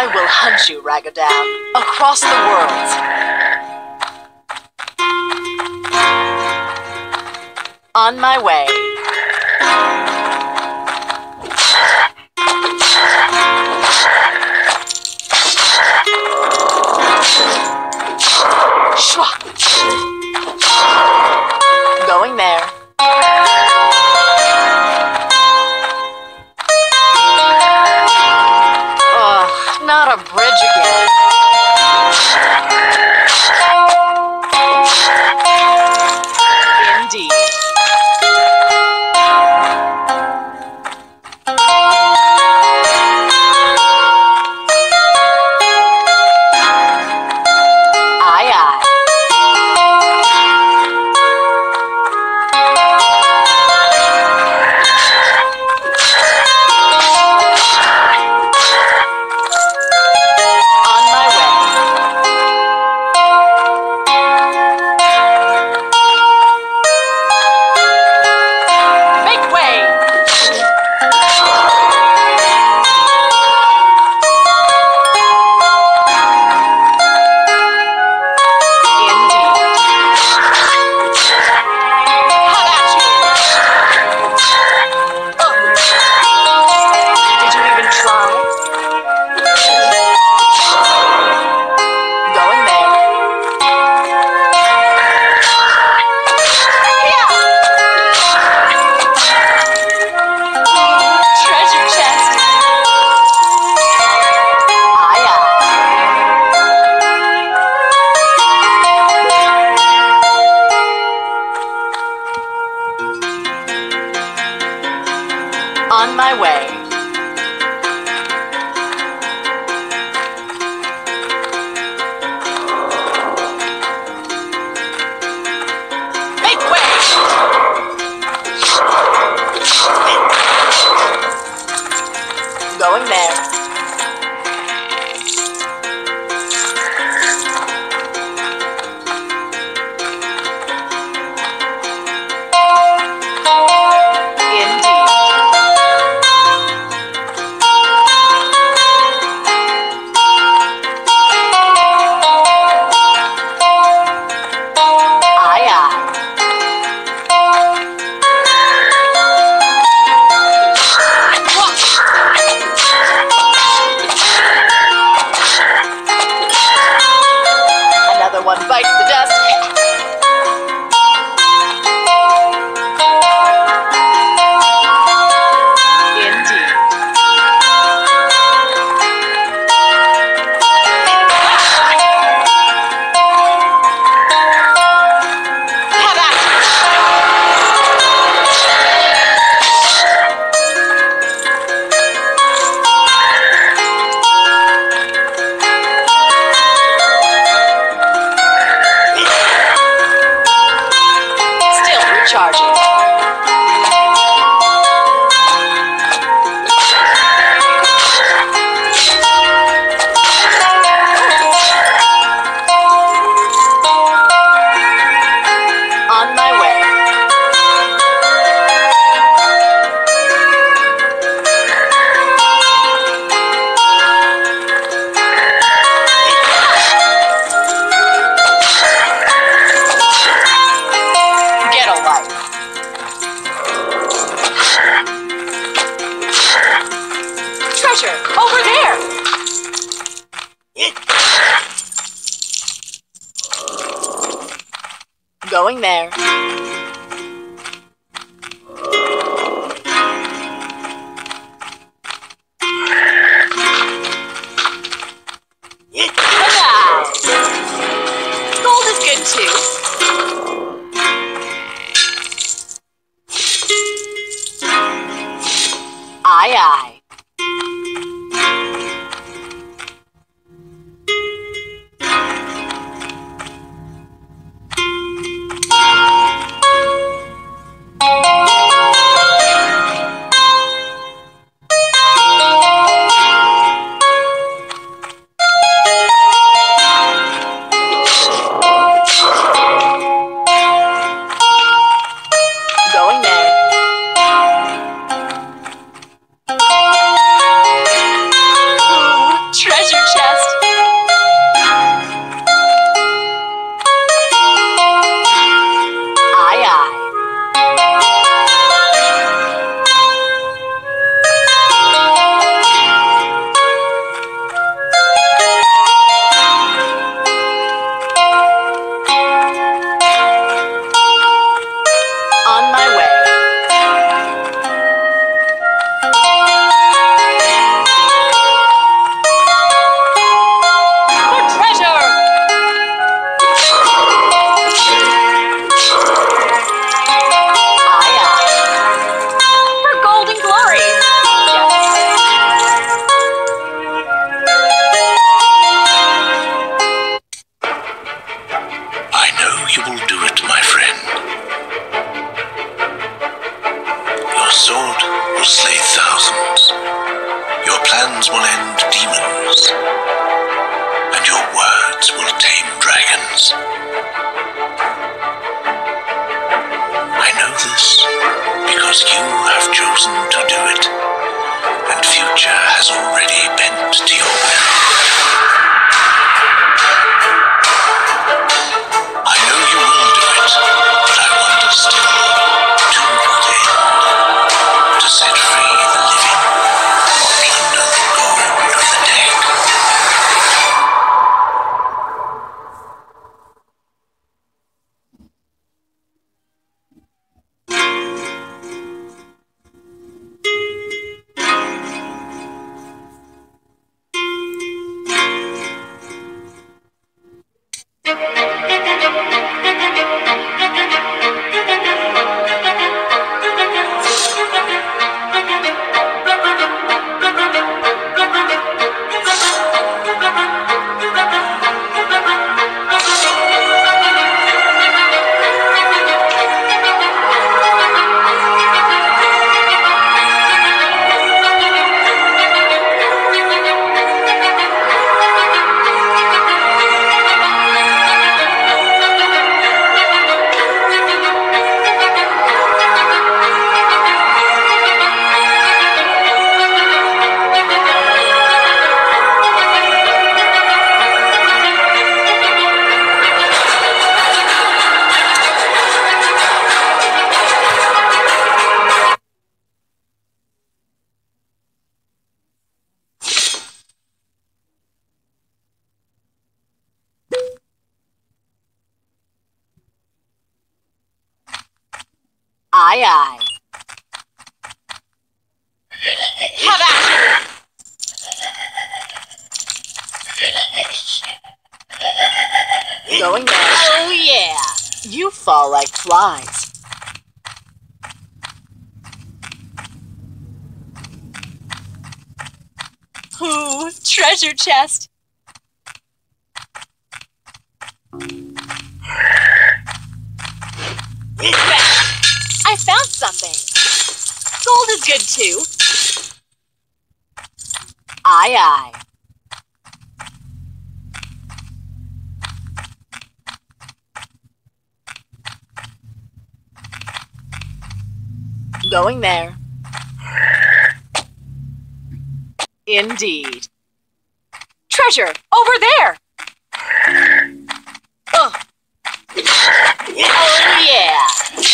I will hunt you, Ragadan, across the world. On my way. Shwa. Going there. Ugh, not a bridge again. Indeed. Aye, aye. On my way. Make way! On my way. Make way! Going there. One bites the dust. Indeed. Have at Charging. On my way. Get a life. Treasure, over there! Going there. Ta-da! Gold is good too. Aye, aye. Going there. Your sword will slay thousands. Your plans will end demons. And your words will tame dragons. I know this because you have chosen to do it, and future has already bent to your will. I know you will do it, but I wonder still, to what end? To set free the living, or plunder the gold of the dead? Aye, aye. Have action! Going there. Oh, yeah. You fall like flies. Ooh, treasure chest. I found something. Gold is good too. Aye, aye. Going there. Indeed. Treasure! Over there! Ugh. Oh, yeah!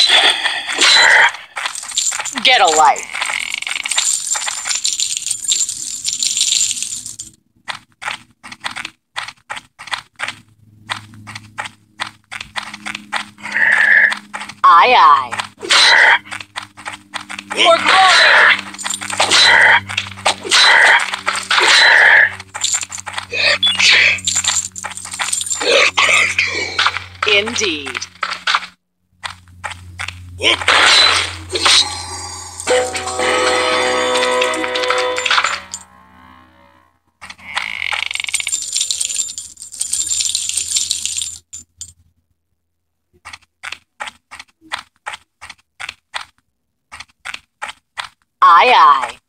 Get a life. Aye, aye. For glory! What can I do? Indeed. Aye, aye.